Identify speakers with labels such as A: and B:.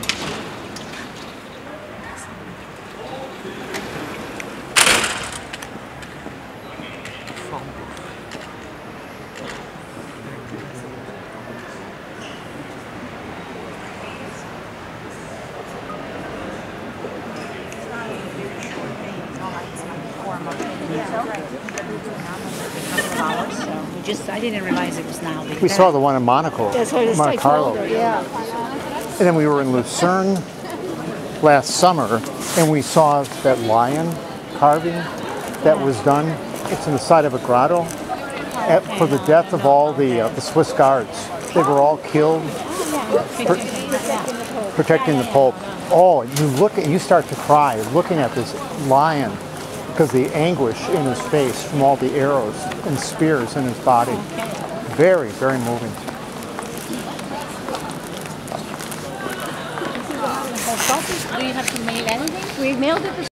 A: I didn't realize it was now.
B: We saw the one in Monaco.
A: That's what
B: Monte Carlo.
A: Yeah.
B: And then we were in Lucerne last summer, and we saw that lion carving that was done. It's in the side of a grotto for the death of all the Swiss guards. They were all killed protecting the Pope. Oh, you look and you start to cry looking at this lion because the anguish in his face from all the arrows and spears in his body. Very, very moving.
A: Do you have to mail anything? We mailed it.